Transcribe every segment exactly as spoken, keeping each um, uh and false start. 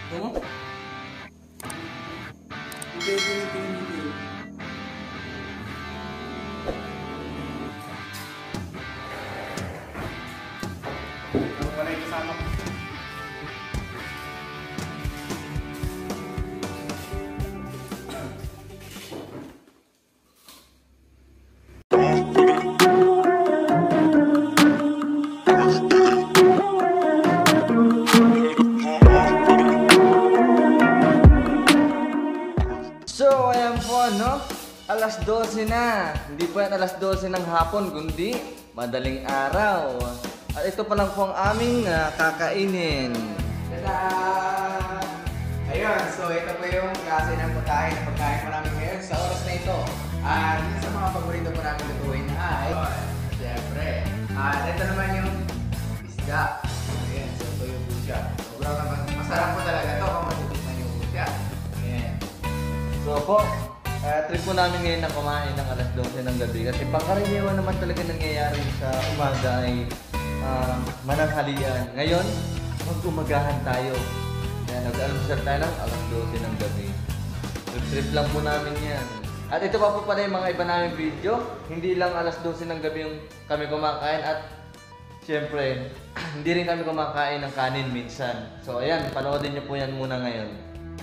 Ano? Hindi, hindi, hindi, hindi. Ano pala yung kasama ko? So, ayan po, no? alas dose na. Hindi po yan alas dose ng hapon, kundi madaling araw. At ito pa lang po ang aming uh, kakainin. Tada! Ayun, so ito po yung klase ng pagkain na pagkain po namin ngayon sa oras na ito. At isa sa mga paborito po namin lutuin ay, siyempre, at ito naman yung isda. Ayan, so ito yung busya. Sobrang naman, masarap po talaga ito kung matutunan yung busya. Ayan. So po, uh, trip po namin ngayon na kumain ng alas dose ng gabi. Kasi pangkaraniwan naman talaga nangyayari sa umaga ay uh, mananghalian. Ngayon, mag-umagahan tayo. Kaya nag-almusal tayo ng alas dose ng gabi. Trip-trip lang po namin yan. At ito pa po pala yung mga iba namin video. Hindi lang alas dose ng gabi yung kami kumakain. At siyempre, hindi rin kami kumakain ng kanin minsan. So ayan, panoodin nyo po yan muna ngayon.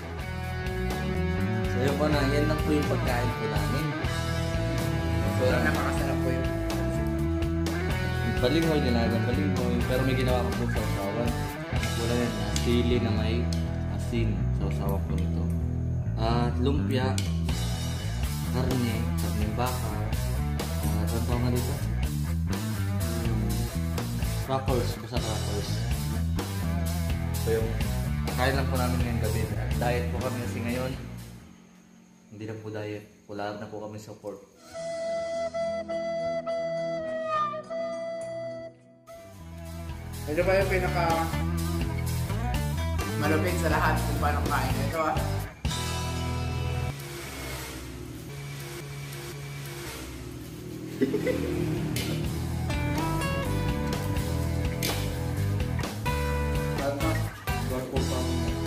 So yun po na, yan lang po yung pagkain po namin. So, napakasarap po yung Balinghoy, ginagang balinghoy. Pero may ginawa ko po sa usawan. Wala yan, sili na may asin sa usawa po nito. At lumpia, karne, karne baka. At ano tawag nga dito? Crackers, basta crackers. So yung kain lang po namin ngayong gabi. Diet po kami kasi ngayon. Hindi na po diet. Wala na po kami support. Ito ba yung pinaka malupit sa lahat kung paano kain ito ah. Tama, buwan po pa.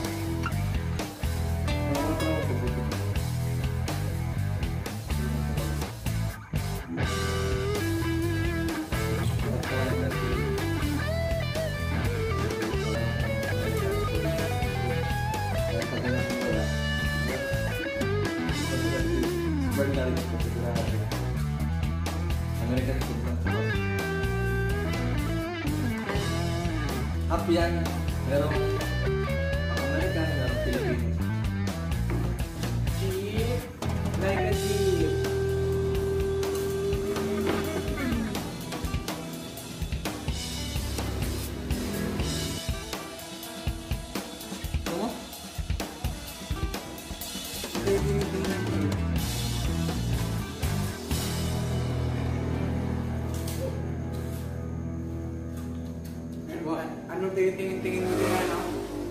American food lang po. Hap yan, pero ang American, pero Filipino. Cheese, like a cheese. Ano? Anong tingin-tingin mo din ano?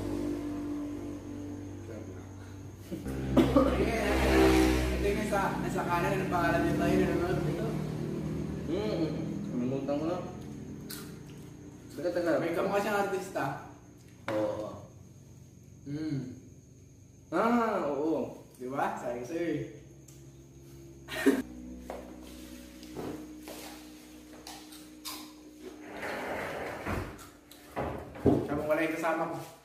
Ito yung nasa, nasa kanan, anong pangalan nito tayo na naman ito? Hmm, kalimutan ko na. Taga taga. May kamukha siyang artista. Oo. Hmm. Ah, oo. Di ba? Sabi ko sa'yo eh. Siya mo wala yung kasama ko.